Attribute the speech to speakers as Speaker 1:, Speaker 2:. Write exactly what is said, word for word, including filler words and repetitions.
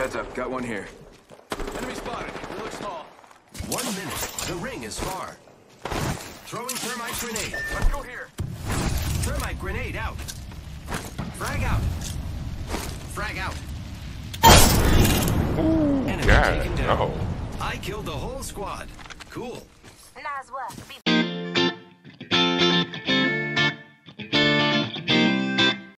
Speaker 1: Heads up, got one here.
Speaker 2: Enemy spotted. We look small.
Speaker 3: One minute. The ring is far. Throwing thermite grenade.
Speaker 2: Let's go here.
Speaker 3: Thermite grenade out. Frag out. Frag out.
Speaker 4: Ooh,
Speaker 3: Enemy
Speaker 4: God,
Speaker 3: taken down.
Speaker 4: no.
Speaker 3: I killed the whole squad. Cool.
Speaker 5: Nice work. Be